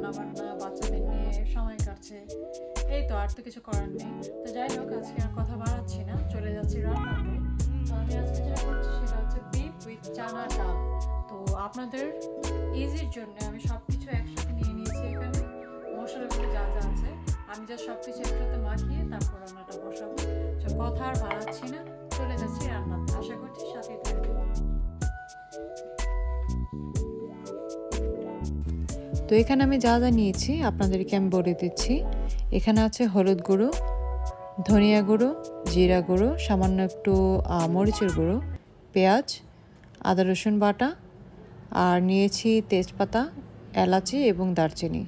রান্নাবান্না বাচ্চাদের নিয়ে সময় কাটছে, এই তো, আর তো কিছু করার নেই। তো যাই হোক, আজকে আর কথা বাড়াচ্ছি না, চলে যাচ্ছি রান্নাতে। তো আমি আজকে যেটা করছি সেটা হচ্ছে বিফ উইথ চানা ডাল। তো আপনাদের ইজির জন্য আমি সব কিছু একসাথে নিয়ে নিয়েছি। এখানে মশলাগুলো যা যা আছে আমি যা সব কিছু একসাথে মাখিয়ে তারপর রান্নাটা বসাবো। তো কথা আর বাড়াচ্ছি না, চলে যাচ্ছি রান্নাতে। আশা করছি সাথে থাকবে। তো এখানে আমি যা যা নিয়েছি আপনাদেরকে আমি বলে দিচ্ছি। এখানে আছে হলুদ গুঁড়ো, ধনিয়া গুঁড়ো, জিরা গুঁড়ো, সামান্য একটু মরিচের গুঁড়ো, পেঁয়াজ, আদা রসুন বাটা, আর নিয়েছি তেজপাতা, এলাচি এবং দারচিনি।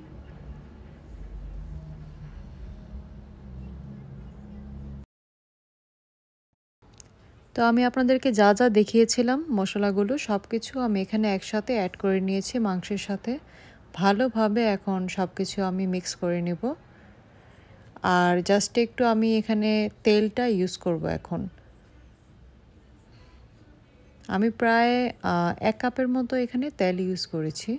তো আমি আপনাদেরকে যা যা দেখিয়েছিলাম মশলাগুলো সব কিছু আমি এখানে একসাথে অ্যাড করে নিয়েছি মাংসের সাথে। ভালোভাবে এখন সব কিছু আমি মিক্স করে নেব। আর জাস্ট একটু আমি এখানে তেলটা ইউজ করব। এখন আমি প্রায় 1 কাপের মতো এখানে তেল ইউজ করেছি।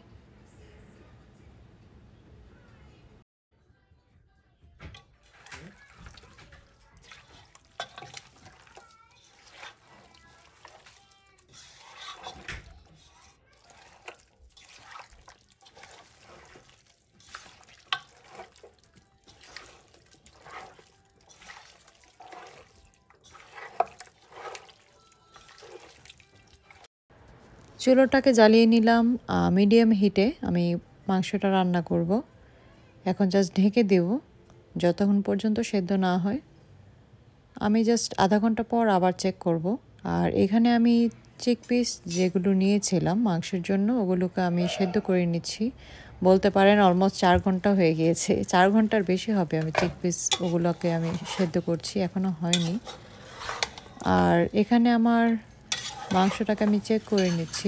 চুলোটাকে জ্বালিয়ে নিলাম মিডিয়াম হিটে। আমি মাংসটা রান্না করব। এখন জাস্ট ঢেকে দেব যতক্ষণ পর্যন্ত সেদ্ধ না হয়। আমি জাস্ট আধা ঘন্টা পর আবার চেক করব। আর এখানে আমি চিক পিস যেগুলো নিয়েছিলাম মাংসের জন্য ওগুলোকে আমি সেদ্ধ করে নিচ্ছি। বলতে পারেন অলমোস্ট 4 ঘন্টা হয়ে গিয়েছে, 4 ঘন্টার বেশি হবে আমি চিক পিস ওগুলোকে আমি সেদ্ধ করছি, এখনও হয়নি। আর এখানে আমার মাংসটাকে আমি চেক করে নিচ্ছি।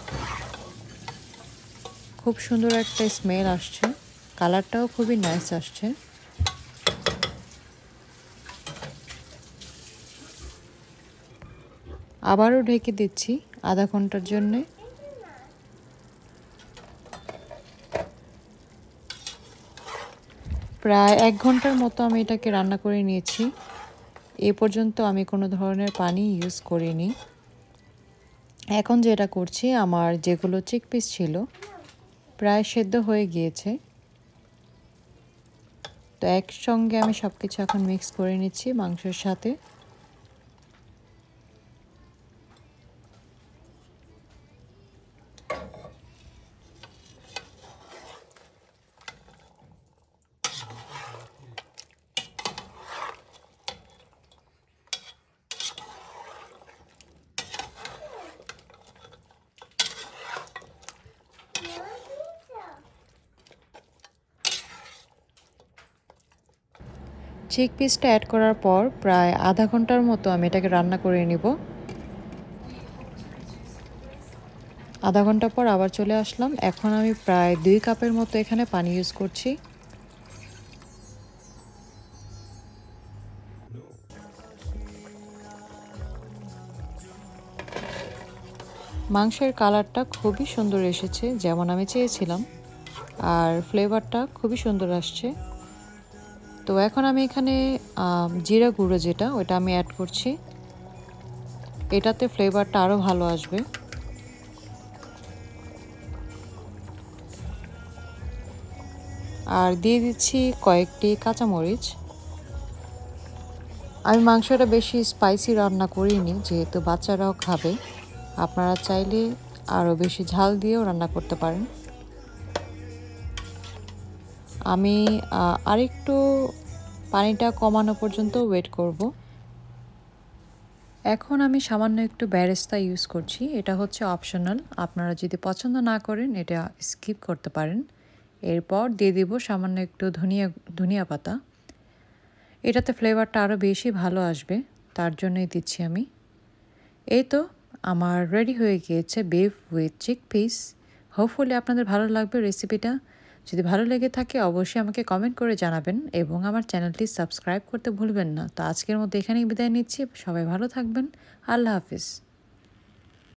খুব সুন্দর একটা স্মেল আসছে, কালারটাও খুবই নাইস আসছে। আবারও ঢেকে দিচ্ছি আধা ঘন্টার জন্যে। প্রায় 1 ঘন্টার মতো আমি এটাকে রান্না করে নিয়েছি। এ পর্যন্ত আমি কোনো ধরনের পানি ইউজ করিনি। এখন যেটা করছি, আমার যেগুলো চিক পিস ছিল প্রায় সেদ্ধ হয়ে গিয়েছে। তো একসঙ্গে আমি সব কিছু এখন মিক্স করে নিচ্ছি মাংসের সাথে। চিক পিসটা অ্যাড করার পর প্রায় আধা ঘন্টার মতো আমি এটাকে রান্না করে নিব। আধা ঘন্টা পর আবার চলে আসলাম। এখন আমি প্রায় 2 কাপের মতো এখানে পানি ইউজ করছি। মাংসের কালারটা খুবই সুন্দর এসেছে, যেমন আমি চেয়েছিলাম, আর ফ্লেভারটা খুবই সুন্দর আসছে। তো এখন আমি এখানে জিরা গুঁড়ো যেটা ওটা আমি অ্যাড করছি। এটাতে ফ্লেভারটা আরও ভালো আসবে। আর দিয়ে দিচ্ছি কয়েকটি কাঁচামরিচ। আমি মাংসটা বেশি স্পাইসি রান্না করিনি, যেহেতু বাচ্চারাও খাবে। আপনারা চাইলে আরও বেশি ঝাল দিয়েও রান্না করতে পারেন। আমি আরেকটু পানিটা কমানো পর্যন্ত ওয়েট করব। এখন আমি সামান্য একটু বেরেস্তা ইউজ করছি। এটা হচ্ছে অপশনাল, আপনারা যদি পছন্দ না করেন এটা স্কিপ করতে পারেন। এরপর দিয়ে দিব সামান্য একটু ধনিয়া পাতা। এটাতে ফ্লেভারটা আরও বেশি ভালো আসবে, তার জন্যই দিচ্ছি আমি। এই তো আমার রেডি হয়ে গিয়েছে beef with chickpeas. Hopefully আপনাদের ভালো লাগবে রেসিপিটা। যদি ভালো লেগে থাকে অবশ্যই আমাকে কমেন্ট করে জানাবেন এবং আমার চ্যানেলটি সাবস্ক্রাইব করতে ভুলবেন না। তো আজকের মতো এখানেই বিদায় নিচ্ছি। সবাই ভালো থাকবেন। আল্লাহ হাফিজ।